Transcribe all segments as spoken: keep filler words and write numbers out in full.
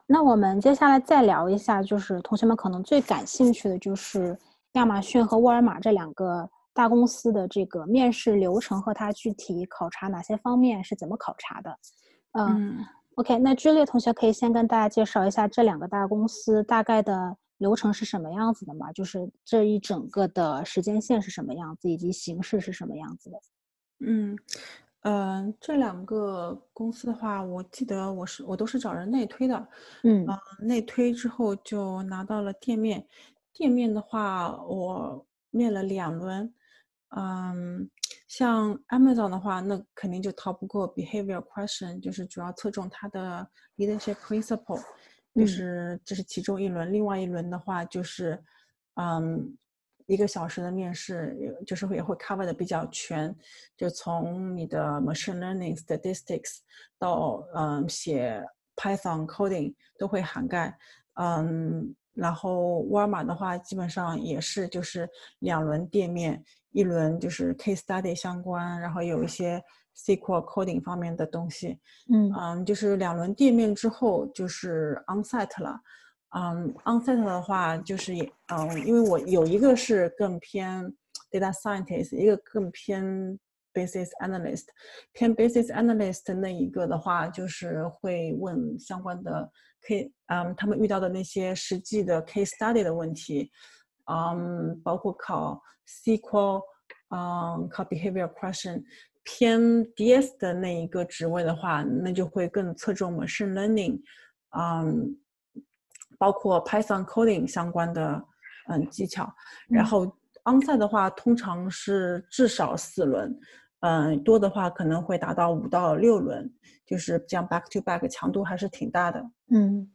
那我们接下来再聊一下，就是同学们可能最感兴趣的就是亚马逊和沃尔玛这两个大公司的这个面试流程和它具体考察哪些方面是怎么考察的。呃、 嗯 OK， 那朱莉同学可以先跟大家介绍一下这两个大公司大概的流程是什么样子的吗？就是这一整个的时间线是什么样子，以及形式是什么样子的？ 嗯，呃，这两个公司的话，我记得我是我都是找人内推的， 嗯呃，内推之后就拿到了店面，店面的话我面了两轮，嗯，像 Amazon 的话，那肯定就逃不过 behavior question，就是主要侧重它的 leadership principle，就嗯是这是其中一轮，另外一轮的话就是，嗯。一个小时的面试，就是也会 cover 的比较全，就从你的 machine learning statistics 到嗯写 Python coding 都会涵盖，嗯，然后沃尔玛的话基本上也是就是两轮店面，一轮就是 case study 相关，然后有一些 S Q L coding 方面的东西， 嗯嗯，就是两轮店面之后就是 onsite 了。嗯，onsite 的话就是也，嗯，因为我有一个是更偏 data scientist，一个更偏 business analyst，偏 business analyst 那一个的话，就是会问相关的 K，嗯，他们遇到的那些实际的 case study 的问题，嗯，包括考 S Q L，嗯，考 behavior question。偏 D S 的那一个职位的话，那就会更侧重 machine learning，嗯，包括 Python coding 相关的嗯技巧。然后 onsite 的话，通常是至少四轮，嗯，多的话可能会达到五到六轮，就是这样 back to back，强度还是挺大的。 嗯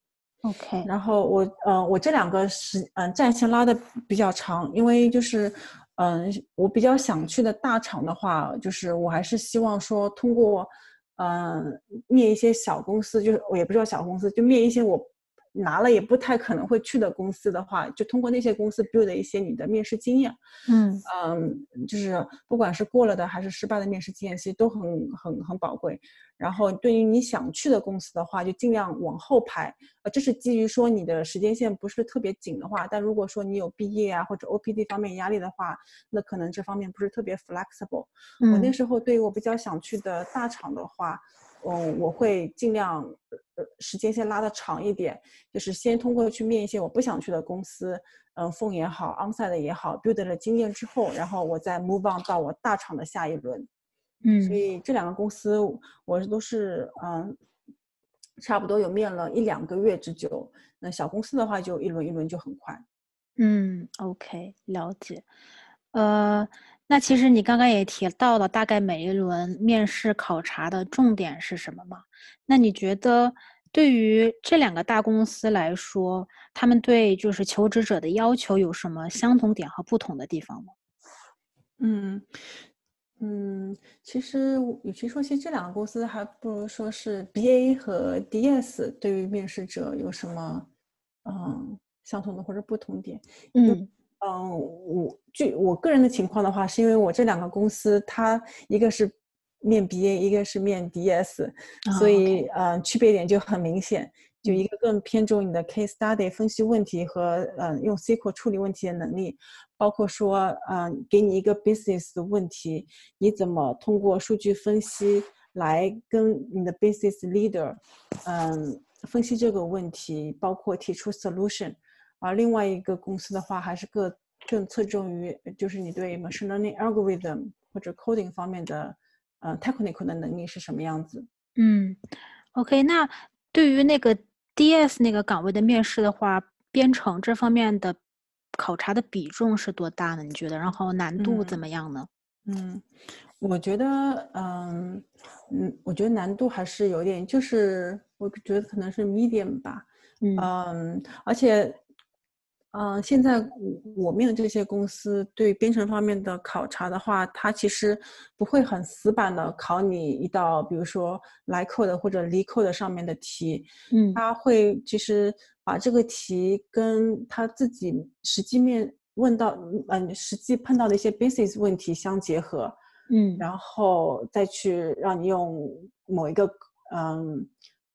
，OK， 然后我呃我这两个是嗯、呃、战线拉的比较长，因为就是嗯、呃、我比较想去的大厂的话，就是我还是希望说通过嗯、呃、面一些小公司，就是我也不知道小公司，就面一些我拿了也不太可能会去的公司的话，就通过那些公司 build 一些你的面试经验。 嗯嗯，就是不管是过了的还是失败的面试经验，其实都很很很宝贵。然后对于你想去的公司的话，就尽量往后排。呃，这是基于说你的时间线不是特别紧的话，但如果说你有毕业啊或者 O P D 方面压力的话，那可能这方面不是特别 flexible。我那嗯时候对于我比较想去的大厂的话，嗯，我会尽量呃时间线拉的长一点，就是先通过去面一些我不想去的公司，嗯，凤也好 ，onsite 也好 ，build 了经验之后，然后我再 move on 到我大厂的下一轮。所嗯以这两个公司我都是嗯，差不多有面了一两个月之久。那小公司的话，就一轮一轮就很快。 嗯，OK，了解。呃，那其实你刚刚也提到了，大概每一轮面试考察的重点是什么吗？那你觉得对于这两个大公司来说，他们对就是求职者的要求有什么相同点和不同的地方吗？ 嗯嗯，其实与其说，其实这两个公司还不如说是 B A 和 D S 对于面试者有什么嗯相同的或者不同点。 嗯嗯，我据我个人的情况的话，是因为我这两个公司，它一个是面 B A，一个是面 D S，所啊，OK， 以呃区别点就很明显。就一嗯个更偏重你的 case study 分析问题和呃用 S Q L 处理问题的能力，包括说嗯、呃、给你一个 business 的问题，你怎么通过数据分析来跟你的 business leader 嗯分析这个问题，包括提出 solution。而另外一个公司的话，还是更更侧重于就是你对 machine learning algorithm 或者 coding 方面的呃 technical 的能力是什么样子。 嗯，OK，那对于那个 D S 那个岗位的面试的话，编程这方面的考察的比重是多大呢？你觉得？然后难度怎嗯么样呢？ 嗯，我觉得嗯嗯，我觉得难度还是有点，就是我觉得可能是 medium 吧。 嗯嗯，而且嗯、呃，现在我面的这些公司对编程方面的考察的话，它其实不会很死板的考你一道，比如说来 code 或者 l code 上面的题， 嗯他会其实把这个题跟他自己实际面问到，嗯，实际碰到的一些 business 问题相结合， 嗯然后再去让你用某一个嗯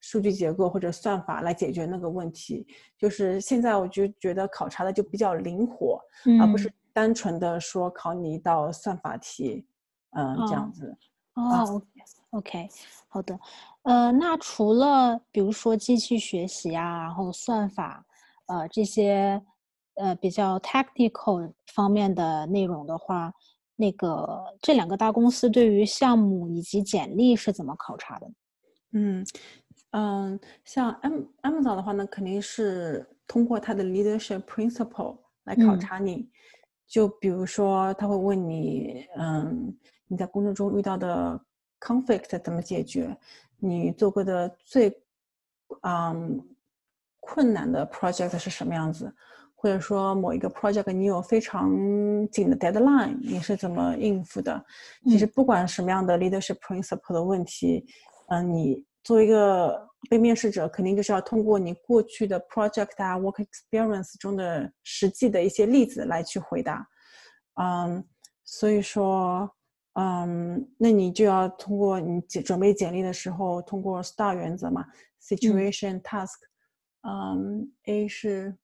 数据结构或者算法来解决那个问题。就是现在我就觉得考察的就比较灵活， 嗯、 而不是单纯的说考你一道算法题，嗯、呃，这样子。 哦 ，OK， 好的。呃，那除了比如说机器学习啊，然后算法，呃，这些呃比较 technical 方面的内容的话，那个这两个大公司对于项目以及简历是怎么考察的？ 嗯嗯，像 Amazon 的话呢，肯定是通过它的 leadership principle 来考察你。嗯、就比如说，他会问你，嗯，你在工作中遇到的 conflict 怎么解决？你做过的最嗯困难的 project 是什么样子？或者说某一个 project 你有非常紧的 deadline， 你是怎么应付的？其实不管什么样的 leadership principle 的问题，嗯、呃，你作为一个被面试者，肯定就是要通过你过去的 project 啊 work experience 中的实际的一些例子来去回答。嗯，所以说，嗯，那你就要通过你准备简历的时候，通过 STAR 原则嘛 ，situation、嗯、task， 嗯 ，A 是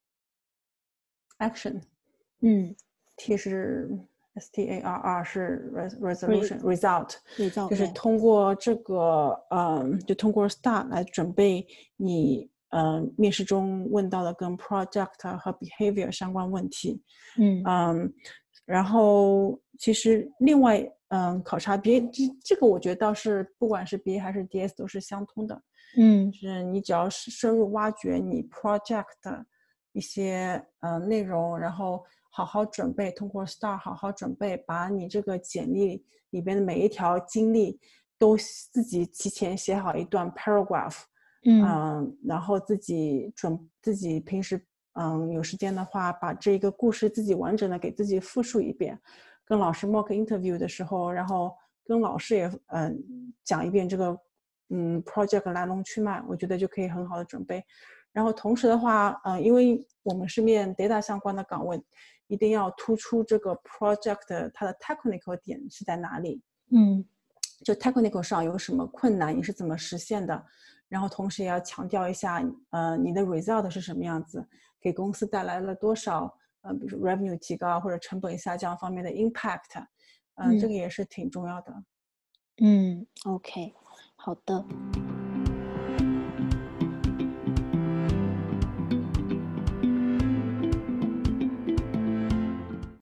action， 嗯 ，T 是 S T A R R 是 resolution result， result 就是通过这个，嗯，就通过 STAR 来准备你，嗯，面试中问到的跟 project 和 behavior 相关问题。 嗯嗯，然后其实另外，嗯，考察 B A 这这个我觉得倒是不管是 B A 还是 D S 都是相通的。 嗯， 就是你只要是深入挖掘你 project 的一些呃内容，然后好好准备，通过 STAR 好好准备，把你这个简历里边的每一条经历都自己提前写好一段 paragraph， 嗯、呃，然后自己准自己平时嗯有时间的话，把这个故事自己完整的给自己复述一遍，跟老师 mock interview 的时候，然后跟老师也嗯、呃、讲一遍这个嗯 project 来龙去脉，我觉得就可以很好的准备。然后同时的话，呃，因为我们是面 data 相关的岗位，一定要突出这个 project 它的 technical 点是在哪里。 嗯， 就 technical 上有什么困难，你是怎么实现的？然后同时也要强调一下，呃，你的 result 是什么样子，给公司带来了多少，呃，比如说 revenue 提高或者成本下降方面的 impact， 嗯、呃，这个也是挺重要的。 嗯 ，OK， 好的。